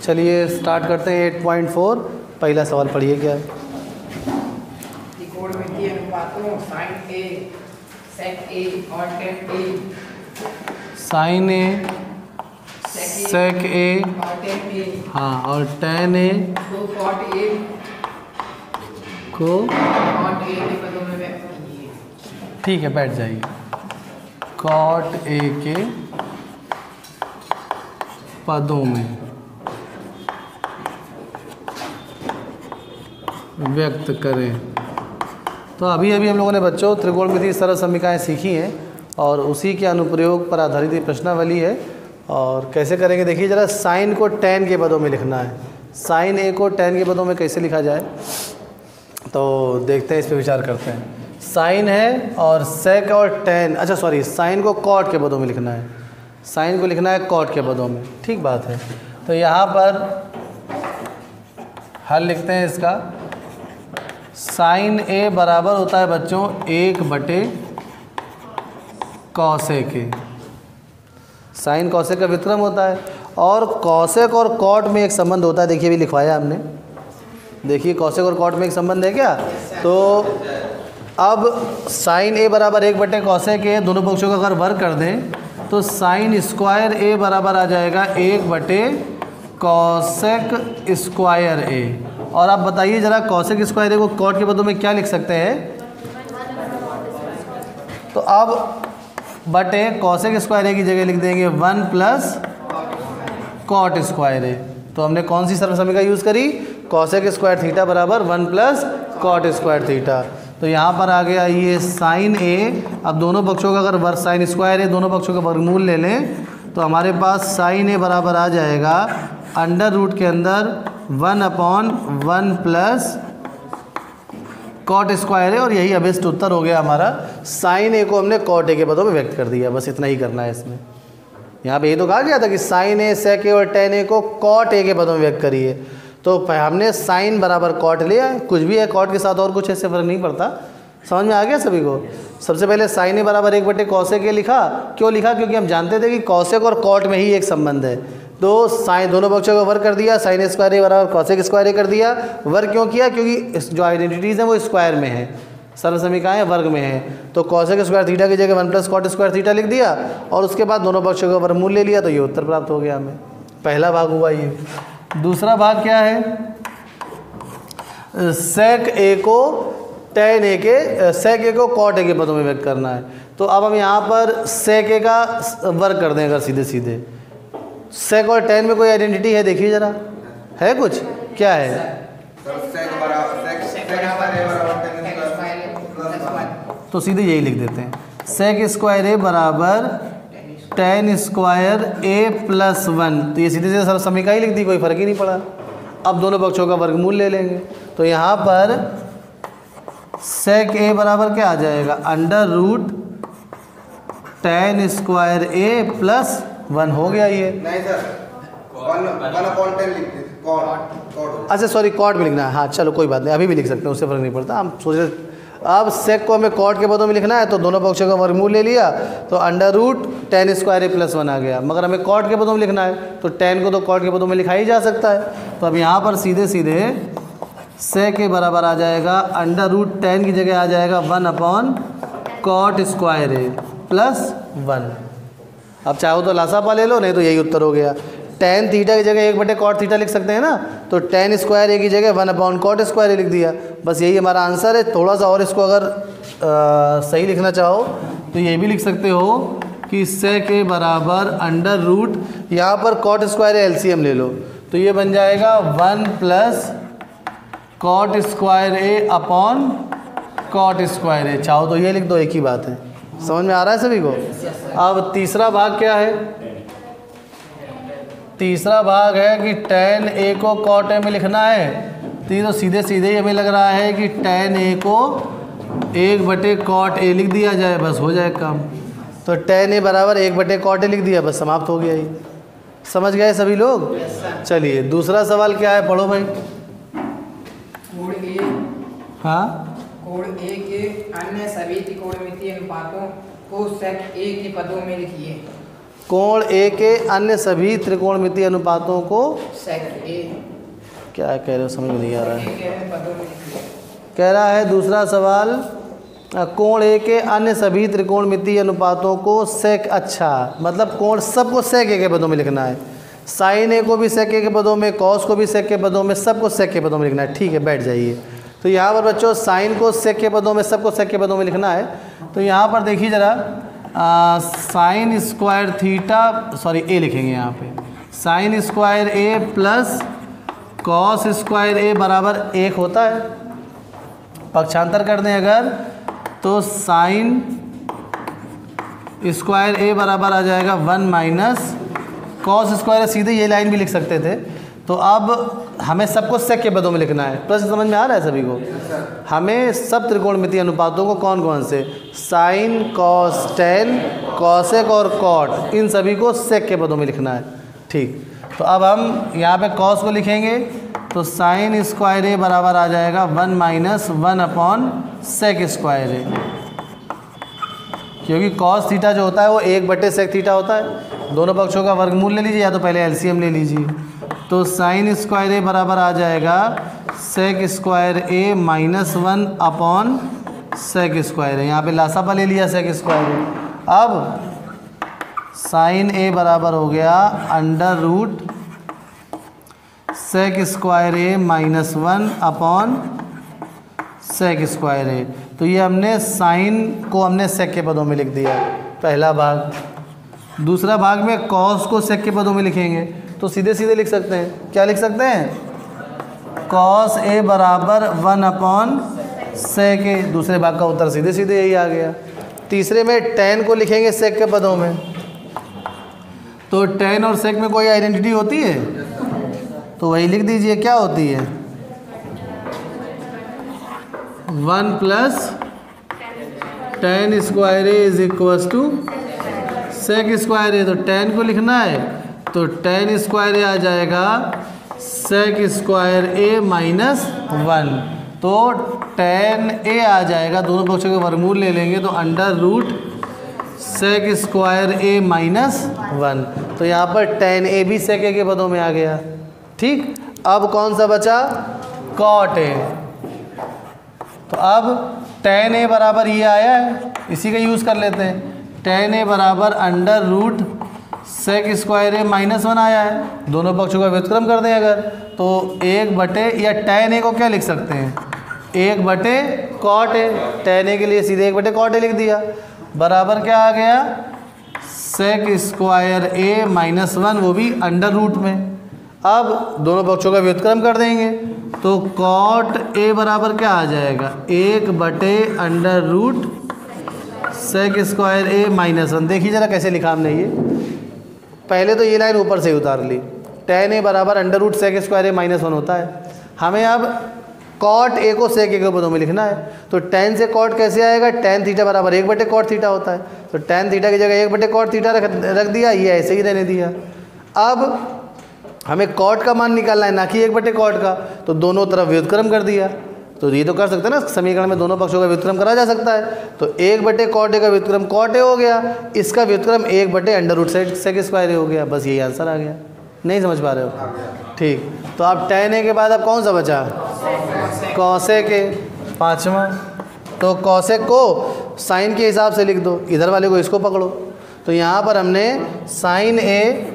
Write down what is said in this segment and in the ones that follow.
चलिए स्टार्ट करते हैं 8.4। पहला सवाल पढ़िए क्या है। त्रिकोणमितीय अनुपातों साइन ए, सेक ए और टेन ए, साइन ए, सेक ए और टेन ए हाँ और टेन ए को कॉट ए को कॉट ए के पदों में व्यक्त कीजिए। ठीक है बैठ जाइए। कॉट ए के पदों में व्यक्त करें। तो अभी हम लोगों ने बच्चों त्रिकोणमितीय सरल समीकरणाएं सीखी हैं और उसी के अनुप्रयोग पर आधारित ये प्रश्नावली है। और कैसे करेंगे देखिए ज़रा। साइन को टेन के पदों में लिखना है। साइन ए को टेन के पदों में कैसे लिखा जाए तो देखते हैं, इस पर विचार करते हैं। साइन है और सेक और टेन, अच्छा सॉरी, साइन को कॉट के पदों में लिखना है। साइन को लिखना है कॉट के पदों में, ठीक बात है। तो यहाँ पर हल लिखते हैं इसका। साइन ए बराबर होता है बच्चों 1/कॉसेक के। साइन कॉसेक का व्युत्क्रम होता है और कॉसेक और कॉट में एक संबंध होता है। देखिए अभी लिखवाया हमने, देखिए कॉसेक और कॉट में एक संबंध है क्या। तो अब साइन ए बराबर 1/कॉसेक ए, दोनों पक्षों का अगर वर्ग कर दें तो साइन स्क्वायर ए बराबर आ जाएगा 1/कॉसेक स्क्वायर ए। और आप बताइए ज़रा कॉसेक स्क्वायर ए को कॉट के पदों में क्या लिख सकते हैं। तो अब बटे कॉसेक स्क्वायर ए की जगह लिख देंगे 1 + कॉट स्क्वायर ए। तो हमने कौन सी सरल समीकरण यूज़ करी, कॉसेक स्क्वायर थीटा बराबर 1 + कॉट स्क्वायर थीटा। तो यहाँ पर आ गया ये साइन ए। अब दोनों पक्षों का अगर वर्ग, साइन स्क्वायर ए दोनों पक्षों का वर्गमूल ले लें तो हमारे पास साइन ए बराबर आ जाएगा अंडर रूट के अंदर 1/1 + कॉट स्क्वायर है। और यही अभिष्ट उत्तर हो गया हमारा। साइन ए को हमने कॉट ए के पदों में व्यक्त कर दिया, बस इतना ही करना है इसमें। यहाँ पे ये तो कहा गया था कि साइन ए, सेक ए और टेन ए को कॉट ए के पदों में व्यक्त करिए। तो हमने साइन बराबर कॉट लिया है, कुछ भी है कॉट के साथ और कुछ ऐसे फर्क नहीं पड़ता। समझ में आ गया सभी को। सबसे पहले साइन ए बराबर 1/कॉसेक ए लिखा। क्यों लिखा, क्योंकि हम जानते थे कि कॉसेक और कॉट में ही एक संबंध है। तो साइन दोनों पक्षों का वर्ग कर दिया, साइन स्क्वायर ए बराबर कॉसेक स्क्वायर ए कर दिया। वर्ग क्यों किया, क्योंकि जो आइडेंटिटीज़ हैं वो स्क्वायर में है, सरल समीकरणाएं वर्ग में है। तो कॉसेक स्क्वायर थीटा की जगह 1 + कॉट स्क्वायर थीटा लिख दिया और उसके बाद दोनों पक्षों का वर्गमूल ले लिया। तो ये उत्तर प्राप्त हो गया हमें। पहला भाग हुआ ये। दूसरा भाग क्या है, सेक ए को टेन ए के, सेक ए को कॉट ए के पदों में व्यक्त करना है। तो अब हम यहाँ पर सेक ए का वर्ग कर दें अगर सीधे सीधे। सेक और टेन में कोई आइडेंटिटी है, देखिए ज़रा, है कुछ, क्या है। तो सीधे यही लिख देते हैं, सेक स्क्वायर ए बराबर टेन स्क्वायर ए + 1। तो ये सीधे सीधे सरल समीकरण ही लिख दी, कोई फ़र्क ही नहीं पड़ा। अब दोनों पक्षों का वर्गमूल ले लेंगे। तो यहाँ पर सेक ए बराबर क्या आ जाएगा, under root tan square A + 1 हो गया ये। नहीं सर, 1/10 लिख दीजिए, कॉट। अच्छा सॉरी, कॉट में लिखना है। हाँ चलो कोई बात नहीं, अभी भी लिख सकते हैं, उससे फ़र्क नहीं पड़ता। हम सोच रहे अब सेक को हमें कॉट के पदों में लिखना है, तो दोनों पक्षों का वर्गमूल ले लिया तो under root tan square A + 1 आ गया। मगर हमें कॉट के पदों में लिखना है तो टेन को तो कॉट के पदों में लिखा ही जा सकता है। तो अब यहाँ पर सीधे सीधे सेक के बराबर आ जाएगा अंडर रूट टेन की जगह आ जाएगा 1/कॉट स्क्वायर ए + 1। अब चाहो तो लासापा ले लो, नहीं तो यही उत्तर हो गया। टेन थीटा की जगह 1/कॉट थीटा लिख सकते हैं ना, तो टेन स्क्वायर ए की जगह 1/कॉट स्क्वायर ए लिख दिया। बस यही हमारा आंसर है। थोड़ा सा और इसको अगर सही लिखना चाहो तो ये भी लिख सकते हो कि सेक ए बराबर अंडर रूट, यहाँ पर कॉट स्क्वायर एलसीएम ले लो तो ये बन जाएगा 1 + cot square A upon cot square A. चाहो तो ये लिख दो, एक ही बात है। समझ में आ रहा है सभी को। अब तीसरा भाग क्या है, तीसरा भाग है कि टेन ए को कॉट ए में लिखना है। तो सीधे सीधे ही हमें लग रहा है कि टेन ए को 1/कॉट ए लिख दिया जाए, बस हो जाए काम। तो टेन ए बराबर 1/कॉट ए लिख दिया, बस समाप्त हो गया। ही समझ गए सभी लोग। चलिए दूसरा सवाल क्या है, पढ़ो भाई। कोड ए, हाँ, कोड ए के अन्य सभी त्रिकोणमितीय अनुपातों को सेक ए के पदों में लिखिए। कोण ए के अन्य सभी त्रिकोणमितीय अनुपातों को, सेक ए क्या कह रहे हो समझ में नहीं आ रहा है। के पदों में लिखिए। कह रहा है दूसरा सवाल, कोण ए के अन्य सभी त्रिकोणमितीय अनुपातों को सेक, अच्छा मतलब कोण सबको सेक ए के पदों में लिखना है, साइन ए को भी सेक ए के पदों में, कॉस को भी सेक के पदों में, सबको सेक के पदों में लिखना है। ठीक है, बैठ जाइए। तो यहाँ पर बच्चों साइन को सेक के पदों में, सबको सेक के पदों में लिखना है। तो यहाँ पर देखिए ज़रा, sine square theta, sorry A लिखेंगे यहाँ पे, sine square A plus cos square A बराबर 1 होता है। पक्षांतर कर दें अगर तो साइन स्क्वायर ए बराबर आ जाएगा 1 माइनस कॉस स्क्वायर, सीधे ये लाइन भी लिख सकते थे। तो अब हमें सबको सेक के पदों में लिखना है। प्रश्न समझ में आ रहा है सभी को? हमें सब त्रिकोणमितीय अनुपातों को कौन कौन से, साइन, कॉस, टेन, कॉसेक और कॉट, इन सभी को सेक के पदों में लिखना है। ठीक, तो अब हम यहाँ पे कॉस को लिखेंगे तो साइन स्क्वायर ए बराबर आ जाएगा 1 minus 1 upon sec square A, क्योंकि कॉस थीटा जो होता है वो 1/सेक थीटा होता है। दोनों पक्षों का वर्गमूल ले लीजिए या तो पहले एलसीएम ले लीजिए। तो साइन स्क्वायर ए बराबर आ जाएगा sec square A minus 1 upon sec square A, यहाँ पे लासापा ले लिया सेक स्क्वायर ए। अब साइन ए बराबर हो गया under root sec square A minus 1 upon sec square A. तो ये हमने साइन को हमने सेक के पदों में लिख दिया, पहला भाग। दूसरा भाग में कॉस को सेक के पदों में लिखेंगे तो सीधे सीधे लिख सकते हैं। क्या लिख सकते हैं? कॉस ए बराबर 1 अपॉन सेक ए। दूसरे भाग का उत्तर सीधे सीधे यही आ गया। तीसरे में टेन को लिखेंगे सेक के पदों में, तो टेन और सेक में कोई आइडेंटिटी होती है तो वही लिख दीजिए। क्या होती है? 1 plus tan square A is equal to sec square A. तो टेन को लिखना है तो टेन स्क्वायर ए आ जाएगा सेक स्क्वायर ए माइनस 1। तो टेन ए आ जाएगा, दोनों पक्षों के वर्गमूल ले लेंगे तो under root sec square A minus 1। तो यहाँ पर टेन ए भी सेक ए के पदों में आ गया। ठीक, अब कौन सा बचा? Cot A. तो अब टेन ए बराबर ये आया है, इसी का यूज़ कर लेते हैं। टेन ए बराबर under root sec square A minus 1 आया है। दोनों पक्षों का व्युत्क्रम कर दें अगर तो 1/, या टेन ए को क्या लिख सकते हैं? 1/कॉट ए। टेन ए के लिए सीधे 1/कॉट ए लिख दिया, बराबर क्या आ गया? सेक स्क्वायर ए माइनस 1, वो भी अंडर रूट में। अब दोनों पक्षों का व्युत्क्रम कर देंगे तो कॉट ए बराबर क्या आ जाएगा? Under root sec square A minus 1। देखिए ज़रा कैसे लिखा हमने ये, पहले तो ये लाइन ऊपर से ही उतार ली। टेन ए बराबर under root sec square A minus 1 होता है। हमें अब कॉट ए को सेक ए के पदों में लिखना है। तो टेन से कॉट कैसे आएगा? टेन थीटा बराबर 1/कॉट थीटा होता है। तो टेन थीटा की जगह 1/कॉट थीटा रख दिया, ये ऐसे ही रहने दिया। अब हमें कॉट का मान निकालना है, ना कि 1/कॉट का। तो दोनों तरफ व्युत्क्रम कर दिया। तो ये तो कर सकते हैं ना, समीकरण में दोनों पक्षों का व्युत्क्रम करा जा सकता है। तो 1/कॉट ए का व्युत्क्रम कॉट ए हो गया, इसका व्युत्क्रम under root sec square A हो गया। बस यही आंसर आ गया। नहीं समझ पा रहे हो? ठीक, तो अब टेन ए के बाद अब कौन सा बचा? कॉसेक ए, पाँचवा। तो कॉसेक को साइन के हिसाब से लिख दो, इधर वाले को इसको पकड़ो। तो यहाँ पर हमने साइन ए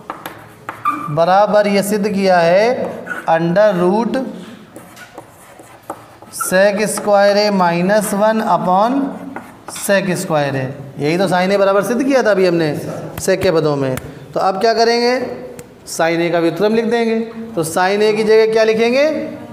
बराबर ये सिद्ध किया है under root sec square A minus 1 upon sec square A. यही तो साइन ए बराबर सिद्ध किया था अभी हमने सेक के पदों में। तो अब क्या करेंगे? साइन ए का व्युत्क्रम लिख देंगे। तो साइन ए की जगह क्या लिखेंगे?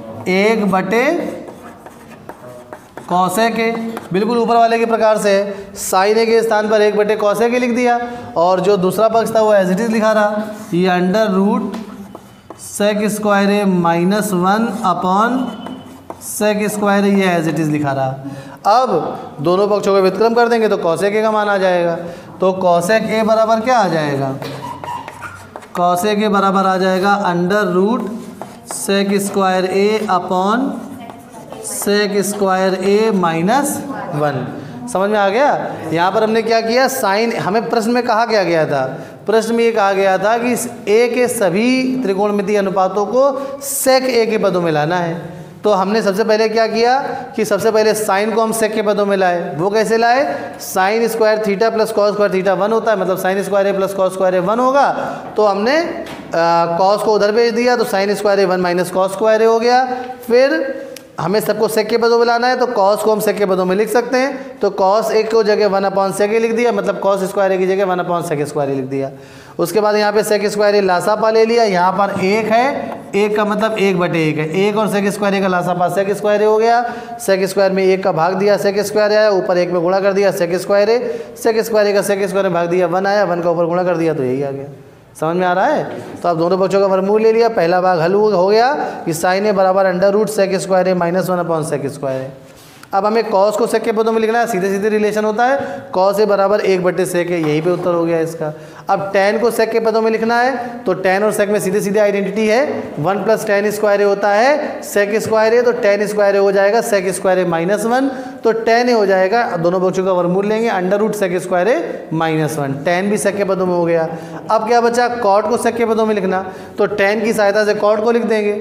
1/कॉसेक ए, बिल्कुल ऊपर वाले के प्रकार से है। साइन ए के स्थान पर 1/कॉसेक ए लिख दिया, और जो दूसरा पक्ष था वो एज इट इज लिखा रहा। ये under root sec square A minus 1 upon sec square A, ये एज इट इज लिखा रहा। अब दोनों पक्षों का व्युत्क्रम कर देंगे तो कॉसेक ए का मान आ जाएगा। तो कॉसेक ए बराबर क्या आ जाएगा? कॉसेक ए बराबर आ जाएगा under root sec square A upon sec square A minus 1। समझ में आ गया। यहाँ पर हमने क्या किया, साइन, हमें प्रश्न में कहा क्या गया था, प्रश्न में ये कहा गया था कि ए के सभी त्रिकोणमितीय अनुपातों को सेक ए के पदों में लाना है। तो हमने सबसे पहले क्या किया कि सबसे पहले साइन को हम सेक के पदों में लाए। वो कैसे लाए, sine square theta plus cos square theta 1 होता है, मतलब sine square A plus cos square A 1 होगा। तो हमने कॉस को उधर भेज दिया, तो sine square A 1 minus cos square A हो गया। फिर हमें सबको सेक के पदों में लाना है, तो कॉस को हम सेक के पदों में लिख सकते हैं। तो कॉस एक को जगह 1 सेक ए लिख दिया, मतलब कॉस स्क्वायर ए की जगह 1 सेक स्क्वायर ए लिख दिया। उसके बाद यहाँ पे सेक स्क्वायर ए लासापा ले लिया, यहाँ पर 1 है, 1 का मतलब 1/1 है, 1 और सेक स्क्वायर ए का लासापा सेक स्क्वायर ए हो गया। सेक स्क्वायर में 1 का भाग दिया, सेक स्क्वायर आया, ऊपर 1 में गुणा कर दिया, सेक स्क्वायर ए, सेक स्क्वायर ए का सेक स्क्वायर में भाग दिया 1 आया, 1 का ऊपर गुणा कर दिया, तो यही आ गया। समझ में आ रहा है। तो आप दोनों बच्चों का वर्गमूल ले लिया, पहला भाग हल हो गया कि साइन ए बराबर under root sec square A minus 1 sec square A. अब हमें कॉस को सेक के पदों में लिखना है, सीधे सीधे रिलेशन होता है, कॉस ए बराबर 1/सेक है, यहीं पे उत्तर हो गया इसका। अब tan को सेक के पदों में लिखना है, तो tan और सेक में सीधे सीधे आइडेंटिटी है, 1 + tan स्क्वायर ए होता है सेक स्क्वायर ए, तो tan स्क्वायर ए हो जाएगा सेक स्क्वायर ए माइनस 1, तो tan ए हो जाएगा, दोनों बच्चों का वर्गमूल लेंगे under root sec square A minus 1, tan भी सेक के पदों में हो गया। अब क्या बचा, कॉट को सेक के पदों में लिखना, तो tan की सहायता से कॉट को लिख देंगे।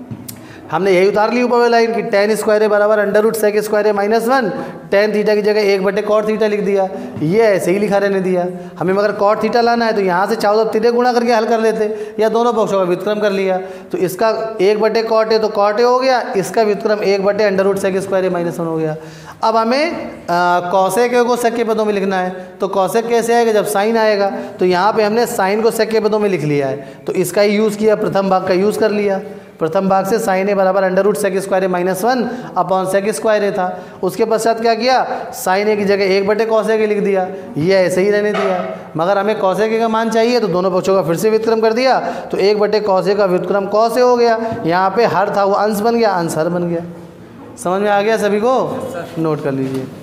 हमने यही उतार ली ऊपर वाली लाइन कि tan स्क्वायर ए बराबर under root sec square A minus 1, tan theta की जगह 1/cot थीटा लिख दिया। ये ऐसे ही लिखा रहने दिया। हमें मगर cot थीटा लाना है, तो यहाँ से चारों तरफ थीटा गुणा करके हल कर लेते, या दोनों पक्षों का व्युत्क्रम कर लिया। तो इसका 1/cot है तो cot ए हो गया, इसका व्युत्क्रम under root sec square A minus 1 हो गया। अब हमें कॉसेक को सेक के पदों में लिखना है, तो कॉसेक कैसे आएगा, जब साइन आएगा। तो यहाँ पे हमने साइन को सेक के पदों में लिख लिया है, तो इसका ही यूज़ किया, प्रथम भाग का यूज़ कर लिया। प्रथम भाग से साइन ए बराबर under root sec square A minus 1 sec square A था। उसके पश्चात क्या किया, साइन ए की जगह 1/cos ए लिख दिया, ये ऐसे ही रहने दिया। मगर हमें cos ए का मान चाहिए, तो दोनों पक्षों का फिर से व्युत्क्रम कर दिया, तो 1/cos ए का व्युत्क्रम cos ए हो गया। यहाँ पे हर था वो अंश बन गया, अंश हर बन गया। समझ में आ गया सभी को, नोट कर लीजिए।